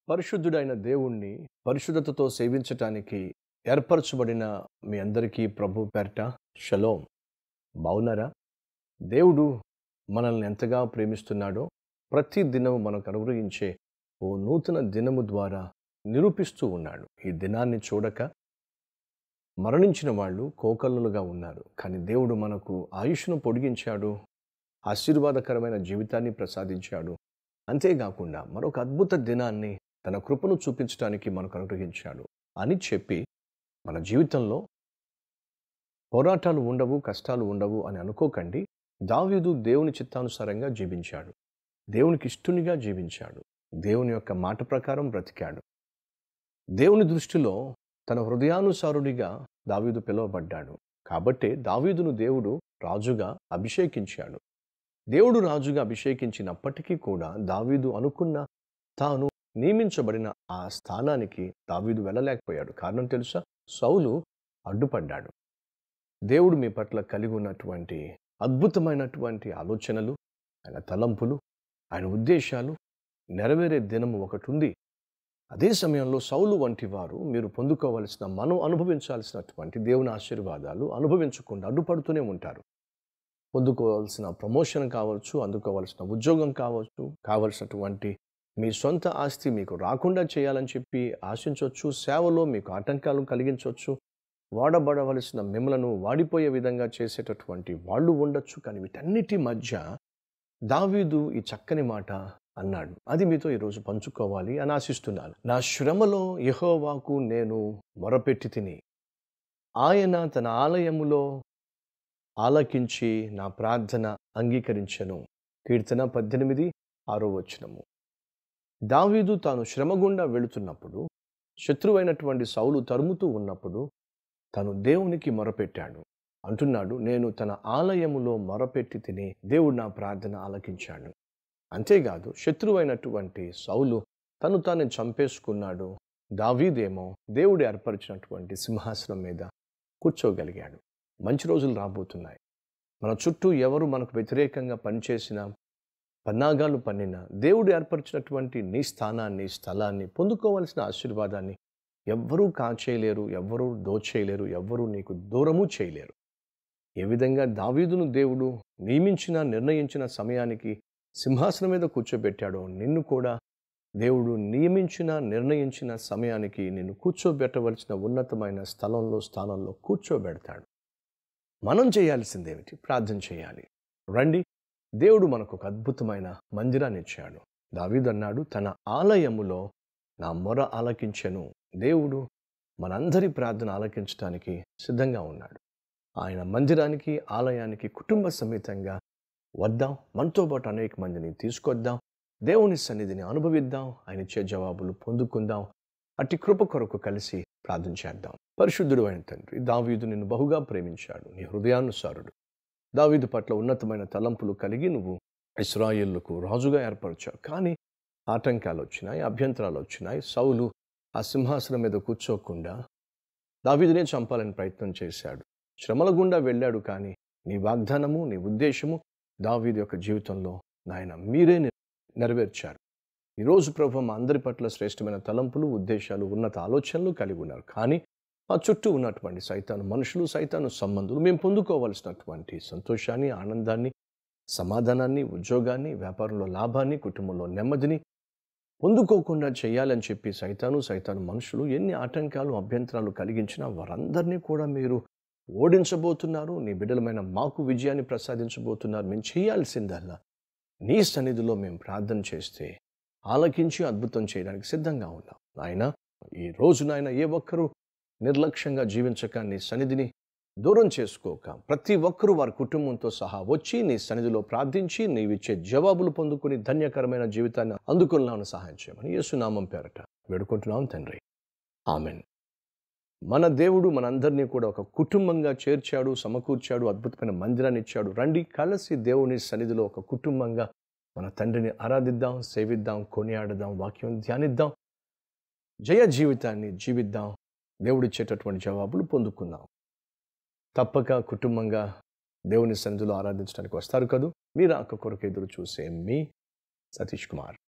పరిశుద్ధుడైన దేవుణ్ణి పరిశుద్ధతతో సేవించటానికి ఏర్పరచబడిన మీ అందరికీ ప్రభు పేరట షలోం. బావున్నారా? దేవుడు మనల్ని ఎంతగా ప్రేమిస్తున్నాడో ప్రతి దినము మనకు అనుగ్రహించే ఓ నూతన దినము ద్వారా నిరూపిస్తూ ఉన్నాడు. ఈ దినాన్ని చూడక మరణించిన వాళ్ళు కోకల్లులుగా ఉన్నారు. కానీ దేవుడు మనకు ఆయుష్ను పొడిగించాడు, ఆశీర్వాదకరమైన జీవితాన్ని ప్రసాదించాడు. అంతేకాకుండా మరొక అద్భుత దినాన్ని తన కృపను చూపించడానికి మనకు అనుగ్రహించాడు అని చెప్పి మన జీవితంలో పోరాటాలు ఉండవు, కష్టాలు ఉండవు అని అనుకోకండి. దావీదు దేవుని చిత్తానుసారంగా జీవించాడు, దేవునికి ఇష్టునిగా జీవించాడు, దేవుని యొక్క మాట ప్రకారం బ్రతికాడు. దేవుని దృష్టిలో తన హృదయానుసారుడిగా దావీదు పిలువబడ్డాడు. కాబట్టే దావీదును దేవుడు రాజుగా అభిషేకించాడు. దేవుడు రాజుగా అభిషేకించినప్పటికీ కూడా దావీదు అనుకున్న తాను నియమించబడిన ఆ స్థానానికి దావీదు వెళ్ళలేకపోయాడు. కారణం తెలుసా? సౌలు అడ్డుపడ్డాడు. దేవుడు మీ పట్ల కలిగి ఉన్నటువంటి అద్భుతమైనటువంటి ఆలోచనలు, ఆయన తలంపులు, ఆయన ఉద్దేశాలు నెరవేరే దినము ఒకటి ఉంది. అదే సమయంలో సౌలు వంటి వారు మీరు పొందుకోవలసిన, మనం అనుభవించాల్సినటువంటి దేవుని ఆశీర్వాదాలు అనుభవించకుండా అడ్డుపడుతూనే ఉంటారు. పొందుకోవాల్సిన ప్రమోషన్ కావచ్చు, అందుకోవాల్సిన ఉద్యోగం కావచ్చు, కావలసినటువంటి మీ సొంత ఆస్తి మీకు రాకుండా చేయాలని చెప్పి ఆశించవచ్చు, సేవలో మీకు ఆటంకాలు కలిగించవచ్చు, వాడబడవలసిన మిమ్మలను వాడిపోయే విధంగా చేసేటటువంటి వాళ్ళు ఉండొచ్చు. కానీ వీటన్నిటి మధ్య దావీదు ఈ చక్కని మాట అన్నాడు. అది మీతో ఈరోజు పంచుకోవాలి అని ఆశిస్తున్నాను. నా శ్రమలో యెహోవాకు నేను మొరపెట్టి తిని, ఆయన తన ఆలయములో ఆలకించి నా ప్రార్థన అంగీకరించెను. కీర్తన 18:6. దావీదు తాను శ్రమ గుండా వెళుతున్నప్పుడు, శత్రువైనటువంటి సౌలు తరుముతూ ఉన్నప్పుడు తను దేవునికి మొరపెట్టాడు. అంటున్నాడు, నేను తన ఆలయములో మొరపెట్టి తిని దేవుడు నా ప్రార్థన ఆలకించాడు. అంతేకాదు, శత్రువైనటువంటి సౌలు తను తాను చంపేసుకున్నాడు. దావీదేమో దేవుడు ఏర్పరిచినటువంటి సింహాసనం మీద కూర్చోగలిగాడు. మంచి రోజులు రాబోతున్నాయి. మన చుట్టూ ఎవరు మనకు వ్యతిరేకంగా పనిచేసినా, పన్నాగాలు పన్నినా, దేవుడు ఏర్పరిచినటువంటి నీ స్థానాన్ని, స్థలాన్ని, పొందుకోవలసిన ఆశీర్వాదాన్ని ఎవ్వరూ కాచేయలేరు, ఎవ్వరూ దోచేయలేరు, ఎవ్వరూ నీకు దూరము చేయలేరు. ఏ విధంగా దావీదును దేవుడు నియమించిన, నిర్ణయించిన సమయానికి సింహాసనం మీద కూర్చోబెట్టాడో, నిన్ను కూడా దేవుడు నియమించిన, నిర్ణయించిన సమయానికి నిన్ను కూర్చోబెట్టవలసిన ఉన్నతమైన స్థానంలో కూర్చోబెడతాడు. మనం చేయాల్సిందేమిటి? ప్రార్థన చేయాలి. రండి, దేవుడు మనకు ఒక అద్భుతమైన మందిరాన్ని ఇచ్చాడు. దావీదు అన్నాడు, తన ఆలయములో నా మొర ఆలకించెను. దేవుడు మనందరి ప్రార్థన ఆలకించడానికి సిద్ధంగా ఉన్నాడు. ఆయన మందిరానికి, ఆలయానికి కుటుంబ సమేతంగా వద్దాం. మనతో పాటు అనేక మందిని తీసుకొద్దాం. దేవుని సన్నిధిని అనుభవిద్దాం. ఆయన ఇచ్చే జవాబులు పొందుకుందాం. అట్టి కృప కొరకు కలిసి ప్రార్థన చేద్దాం. పరిశుద్ధుడు అయిన తండ్రి, దావీదు నిన్ను బహుగా ప్రేమించాడు. నీ హృదయానుసారుడు. దావీదు పట్ల ఉన్నతమైన తలంపులు కలిగి నువ్వు ఇశ్రాయేలుకు రాజుగా ఏర్పరిచావు. కానీ ఆటంకాలు వచ్చినాయి, అభ్యంతరాలు వచ్చినాయి. సౌలు ఆ సింహాసనం మీద కూర్చోకుండా దావీదునే చంపాలని ప్రయత్నం చేశాడు. శ్రమల గుండా వెళ్ళాడు. కానీ నీ వాగ్దానము, నీ ఉద్దేశము దావీదు యొక్క జీవితంలో నాయన మీరే నెరవేర్చారు. ఈరోజు ప్రభు మా అందరి పట్ల శ్రేష్టమైన తలంపులు, ఉద్దేశాలు, ఉన్నత ఆలోచనలు కలిగి ఉన్నారు. కానీ మా చుట్టూ ఉన్నటువంటి సైతాను మనుషులు, సైతాను సంబంధులు మేము పొందుకోవాల్సినటువంటి సంతోషాన్ని, ఆనందాన్ని, సమాధానాన్ని, ఉద్యోగాన్ని, వ్యాపారంలో లాభాన్ని, కుటుంబంలో నెమ్మదిని పొందుకోకుండా చేయాలని చెప్పి సైతాను మనుషులు ఎన్ని ఆటంకాలు, అభ్యంతరాలు కలిగించినా వారందరినీ కూడా మీరు ఓడించబోతున్నారు. నీ బిడ్డలమైన మాకు విజయాన్ని ప్రసాదించబోతున్నారు. మేము చేయాల్సిందల్లా నీ సన్నిధిలో మేము ప్రార్థన చేస్తే ఆలకించి అద్భుతం చేయడానికి సిద్ధంగా ఉన్నాం. నాయన, ఈ రోజు నాయన ఏ ఒక్కరూ నిర్లక్ష్యంగా జీవించక, నీ సన్నిధిని దూరం చేసుకోక, ప్రతి ఒక్కరూ వారి కుటుంబంతో సహా వచ్చి నీ సన్నిధిలో ప్రార్థించి నీవిచ్చే జవాబులు పొందుకుని ధన్యకరమైన జీవితాన్ని అందుకున్నాను సహాయం చేయమని యేసు నామం పేరట వేడుకుంటున్నాం తండ్రి. ఆమెన్. మన దేవుడు మనందరినీ కూడా ఒక కుటుంబంగా చేర్చాడు, సమకూర్చాడు, అద్భుతమైన మందిరాన్ని ఇచ్చాడు. రండి, కలిసి దేవుని సన్నిధిలో ఒక కుటుంబంగా మన తండ్రిని ఆరాధిద్దాం, సేవిద్దాం, కొనియాడదాం, వాక్యం ధ్యానిద్దాం, జయ జీవితాన్ని జీవిద్దాం, దేవుడిచ్చేటటువంటి జవాబులు పొందుకుందాం. తప్పక కుటుంబంగా దేవుని సన్నిధిలో ఆరాధించడానికి వస్తారు కదూ. మీరు ఆ కొరకు ఎదురు చూసే మీ సతీష్ కుమార్.